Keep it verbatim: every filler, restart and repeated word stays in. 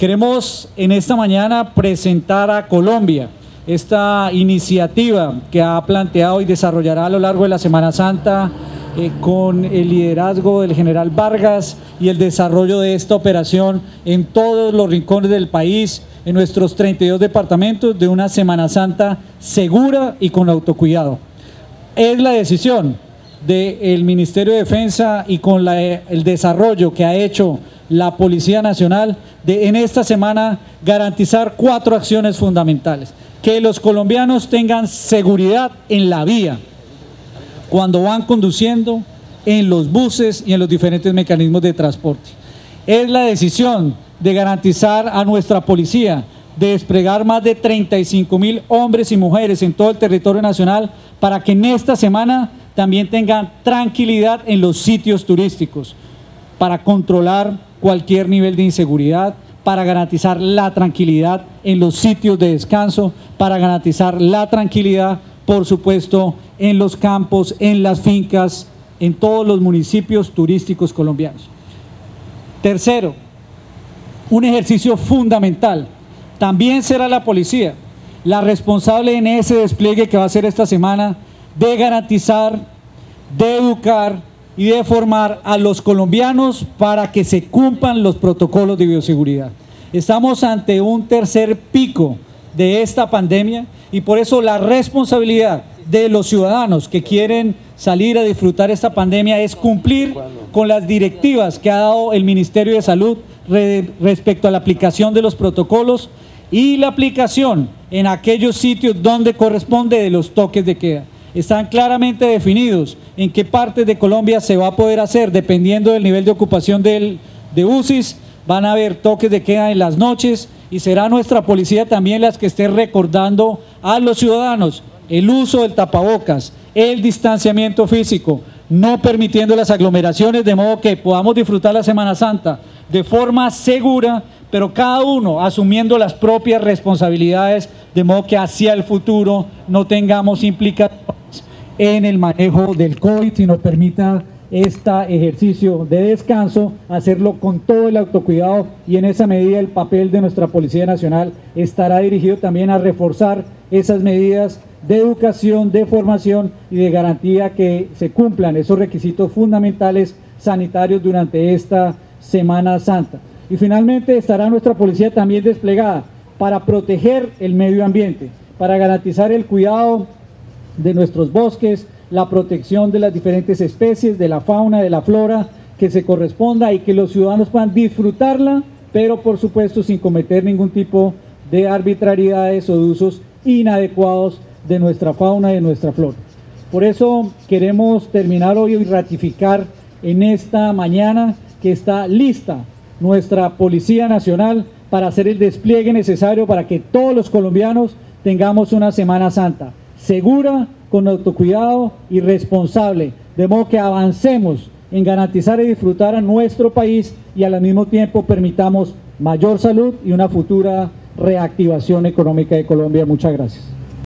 Queremos en esta mañana presentar a Colombia esta iniciativa que ha planteado y desarrollará a lo largo de la Semana Santa eh, con el liderazgo del general Vargas y el desarrollo de esta operación en todos los rincones del país, en nuestros treinta y dos departamentos, de una Semana Santa segura y con autocuidado. Es la decisión del Ministerio de Defensa y con la, el desarrollo que ha hecho la Policía Nacional de en esta semana garantizar cuatro acciones fundamentales: que los colombianos tengan seguridad en la vía, cuando van conduciendo, en los buses y en los diferentes mecanismos de transporte. Es la decisión de garantizar a nuestra policía, de desplegar más de treinta y cinco mil hombres y mujeres en todo el territorio nacional para que en esta semana también tengan tranquilidad en los sitios turísticos, para controlar cualquier nivel de inseguridad, para garantizar la tranquilidad en los sitios de descanso, para garantizar la tranquilidad, por supuesto, en los campos, en las fincas, en todos los municipios turísticos colombianos. Tercero, un ejercicio fundamental. También será la policía la responsable en ese despliegue que va a hacer esta semana de garantizar, de educar y de formar a los colombianos para que se cumplan los protocolos de bioseguridad. Estamos ante un tercer pico de esta pandemia y por eso la responsabilidad de los ciudadanos que quieren salir a disfrutar esta pandemia es cumplir con las directivas que ha dado el Ministerio de Salud respecto a la aplicación de los protocolos y la aplicación en aquellos sitios donde corresponde de los toques de queda. Están claramente definidos en qué partes de Colombia se va a poder hacer, dependiendo del nivel de ocupación del, de U C Is. Van a haber toques de queda en las noches y será nuestra policía también las que esté recordando a los ciudadanos el uso del tapabocas, el distanciamiento físico, no permitiendo las aglomeraciones, de modo que podamos disfrutar la Semana Santa de forma segura, pero cada uno asumiendo las propias responsabilidades, de modo que hacia el futuro no tengamos implicaciones en el manejo del COVID, sino permita este ejercicio de descanso, hacerlo con todo el autocuidado, y en esa medida el papel de nuestra Policía Nacional estará dirigido también a reforzar esas medidas de educación, de formación y de garantía que se cumplan esos requisitos fundamentales sanitarios durante esta Semana Santa. Y finalmente estará nuestra policía también desplegada para proteger el medio ambiente, para garantizar el cuidado de nuestros bosques, la protección de las diferentes especies, de la fauna, de la flora que se corresponda, y que los ciudadanos puedan disfrutarla, pero por supuesto sin cometer ningún tipo de arbitrariedades o de usos inadecuados de nuestra fauna y de nuestra flora. Por eso queremos terminar hoy y ratificar en esta mañana que está lista nuestra Policía Nacional para hacer el despliegue necesario para que todos los colombianos tengamos una Semana Santa segura, con autocuidado y responsable, de modo que avancemos en garantizar y disfrutar a nuestro país y al mismo tiempo permitamos mayor salud y una futura reactivación económica de Colombia. Muchas gracias.